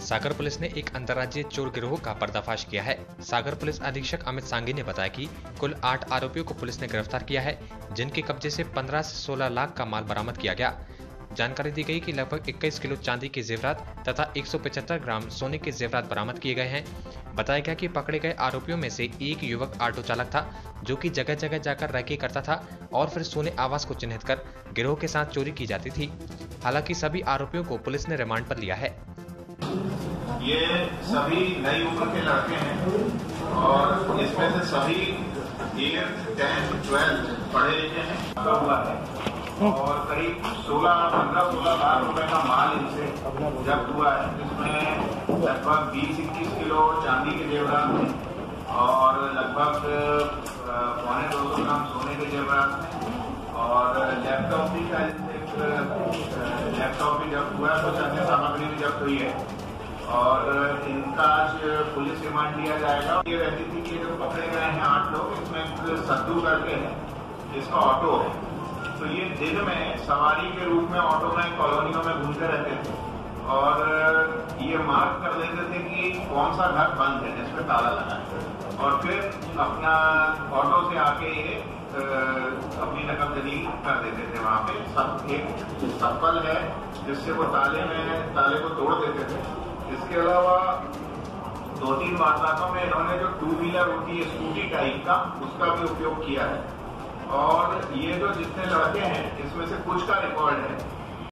सागर police ने एक अंतर्राज्यीय चोर गिरोह का पर्दाफाश किया है। सागर पुलिस अधीक्षक अमित सांगी ने बताया कि कुल 8 आरोपियों को पुलिस ने गिरफ्तार किया है, जिनके कब्जे से 15 से 16 लाख का माल बरामद किया गया। जानकारी दी गई कि लगभग 21 किलो चांदी के जेवरात तथा 175 ग्राम सोने के जेवरात बरामद किए गए हैं। बताया गया कि पकड़े गए आरोपियों में से एक युवक ऑटो चालक था, जो कि जगह जगह जाकर रैकी करता था और फिर सोने आवास को चिन्हित कर गिरोह के साथ चोरी की जाती थी। हालांकि सभी आरोपियों को पुलिस ने रिमांड पर लिया है। ये सभी नई उम्र के लड़के हैं और इसमें से सभी 8, 10, 12 पढ़े लिखे हैं हुआ है और करीब 15-16 लाख रुपए का माल इनसे जब्त हुआ है, जिसमें लगभग 20-21 किलो चांदी के जेवरात हैं और लगभग 250 ग्राम सोने के जेवरात हैं और लैपटॉप भी जब्त हुआ है, कुछ अन्य सामग्री भी जब्त हुई है और इनका आज पुलिस रिमांड लिया जाएगा। ये रहती थी कि जो पकड़े गए हैं 8 लोग, इसमें एक सद्दू करके है, इसका ऑटो है, तो ये दिन में सवारी के रूप में ऑटो में कॉलोनियों में घूमते रहते थे और ये मार्क कर देते थे कि कौन सा घर बंद है जिसमें ताला लगा है और फिर अपना ऑटो से आके ये अपनी नकबजनी कर देते थे। वहाँ पे सब एक सफल है जिससे वो ताले को तोड़ देते थे। इसके अलावा 2-3 वारदातों में इन्होंने जो 2 व्हीलर होती है स्कूटी टाइप का, उसका भी उपयोग किया है और ये जो जितने लड़के हैं इसमें से कुछ का रिकॉर्ड है